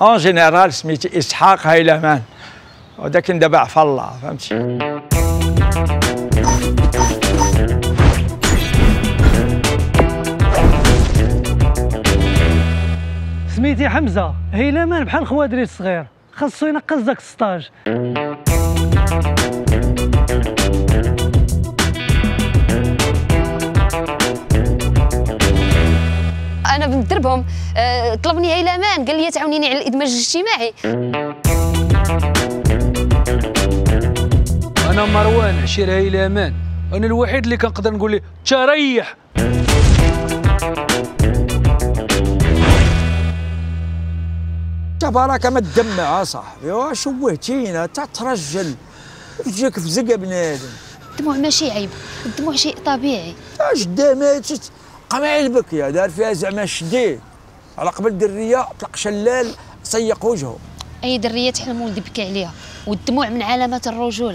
اون جينيرال سميتي اسحاق هيلمان، وداك دابا عفا الله، فهمتي. سميتي حمزه هيلمان بحال خوادري الصغير، خاصو ينقص داك السطاج. انا بنت دربهم طلبني هيلمان قال لي تعاونيني على الادماج الاجتماعي. انا مروان عشير هيلمان، انا الوحيد اللي كنقدر نقول ليه تريح. تبارك ما تدمع اصاحبي، واش شوهتينا تترجل وتجيك في زقه بنادم. الدموع ماشي عيب، الدموع شيء طبيعي. اش دامات قمع البكيه دار فيها زعما شديد على قبل دريه طلق شلال صيق وجهه. اي دريه تحلم ولدي بكى عليها، والدموع من علامات الرجوله.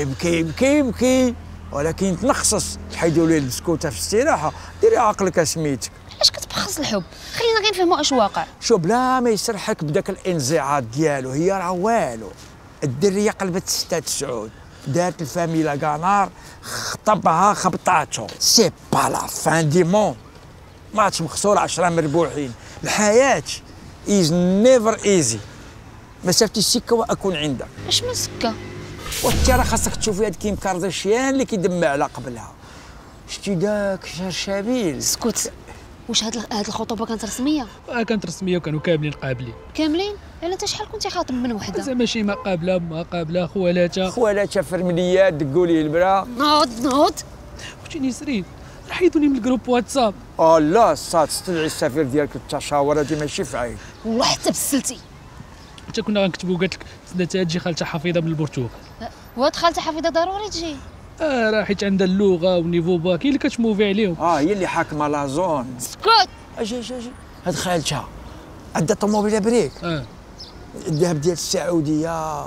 يبكي ولكن تنخصص تحيدوا ليه السكوته في الاستراحه. ديري عقلك اسميتك. علاش كتبخص الحب؟ خلينا غير نفهموا اش واقع. شو بلا ما يسرحك بداك الانزعاج ديالو، هي راه والو. الدريه قلبت 6 سعود، دارت الفاميلا قنار، خطبها خبطاتو. سي با لا فان دي مون. ماتش مخسور 10 مربوحين. الحياه از نيفر ايزي. مسافه السكه واكون عندك. اش من سكه؟ وانت راه خاصك تشوفي هاد كيم كارداشيان اللي كيدمع على قبلها. شتي داك شرشابيل. سكوت. واش هاد الخطوبه كانت رسميه؟ كانت رسميه وكانوا كاملين قابلين. كاملين؟ الا انت شحال كنتي خاطب من وحده؟ زعما شي ما قابله ما قابله خوالاتها فرمليات دقوا لي البرا. نوض اختي نسرين حيدوني من الجروب واتساب. لا صات استدعي السفير ديالك للتشاور، هادي ماشي فعيل. والله حتى بسلتي. حتى كنا غنكتبوا قالت لك تسنى تجي خالتها حفيظه من البرتغال. وهاد خالتها حفيظه ضروري تجي. راه حيت عندها اللغه والنيفو باكي اللي كتموفي عليهم. هي اللي حاكمه لا زون. سكوت. اجي هاد خالتها عندها طوموبيله بريك. الذهب ديال السعوديه.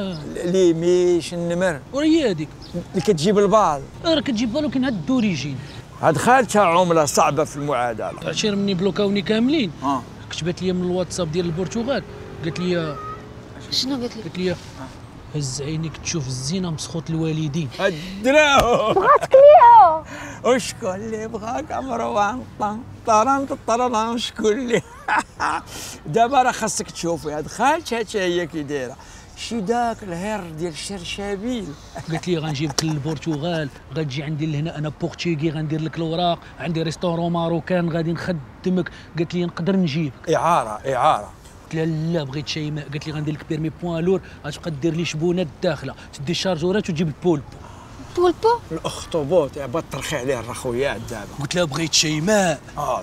ليميش النمر. وهي هذيك اللي كتجيب البال. راه كتجيب بالو كاين هاد الدوريجين. هاد خالتها عمله صعبه في المعادله. عشير مني بلوكاوني كاملين. كتبت لي من الواتساب ديال البرتغال، قالت لي شنو قالت لي؟ قالت لي هز عينيك تشوف الزينه مسخوط الوالدين. الدراهم بغاتك ليها. وشكون اللي بغاك مروان؟ طران شكون اللي دابا راه خاصك تشوفي هاد خالتها حتى هي كي دايره. شي داك الهر ديال الشرشابيل. قالت لي غنجيبك للبرتغال، غتجي عندي لهنا انا بورتيغي، غندير لك الاوراق، عندي ريستورون ماروكان غادي نخدمك. قالت لي نقدر نجيبك. اعاره. قلت لها لا بغيت شيماء. قالت لي غندير لك بيرمي بوان لور، غتبقى دير لي شبونه الداخله، تدي الشارجورات وتجيب البولبو. الاخطبوط بطرخي عليه الرخويات دابا. قلت لها بغيت شيماء.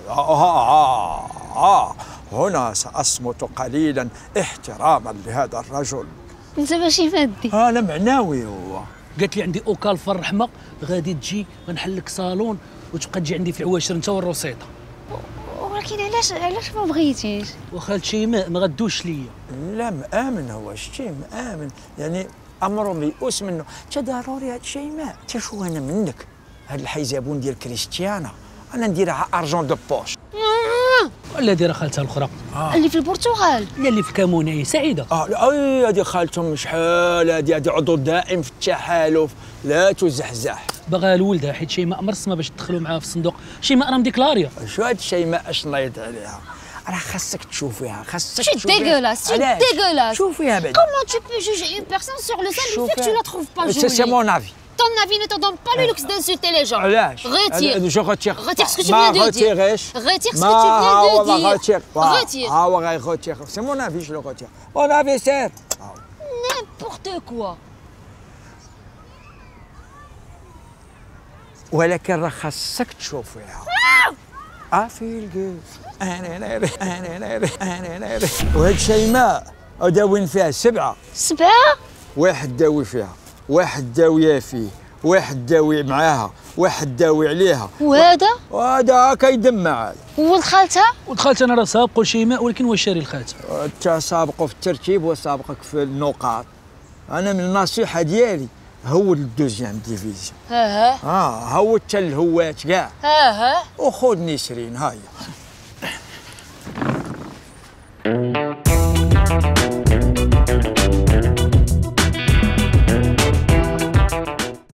هنا سأصمت قليلا احتراما لهذا الرجل. انت ماشي مادي. انا معنوي هو. قالت لي عندي اوكال في الرحمه، غادي تجي غنحل لك صالون وتبقى تجي عندي في عواشر انت والروسيطه. ولكن علاش ما بغيتيش؟ وخالت شيماء ما غدوش ليا. لا مآمن هو شتي مآمن، يعني امر ميؤوس منه. تا ضروري هاد شيماء. تا شو انا منك هاد الحيزابون ديال كريستيانا انا نديرها ارجون دو بوش. ولا دايره خالتها الاخرى اللي في البرتغال. لا اللي في كاموني سعيده. هادي خالتهم شحال هادي عضو دائم في التحالف، لا تزحزح. باغا لولدها حيت شيماء مرسمه باش تدخلوا معاها في الصندوق. شيماء راه مديكلاريه. شو هاد شيماء اش نايض عليها؟ راه خاصك تشوفيها، خاصك تشوفيها. C'est dégueulasse, c'est dégueulasse. شوفيها بعدا. Comment tu peux juger une personne sur le seul fait que tu la trouves pas jolie? C'est mon avis. Ton avis ne te donne pas le luxe d'insulter les gens. Retire. Je retire. Retire ce que tu viens de dire. Retire ce que tu viens de dire. Retire. C'est mon avis, je le retire. Mon avis, c'est n'importe quoi. ولكن راه خاصك تشوفيها. فيل جود. وهاد شيماء داوين فيها 7. 7؟ واحد داوي فيها، واحد داويه فيه، واحد داوي معاها، واحد داوي عليها. وهذا كيدمع هذا. ولد خالتها؟ ولد خالتها انا راه سابقو شيماء، ولكن هو شاري لخالتها. انت سابقو في الترتيب وسابقك في النقاط. انا من النصيحه ديالي هو الدوزيام ديفيزيون. هو حتى الهوات كاع. وخذ نسرين هاهي.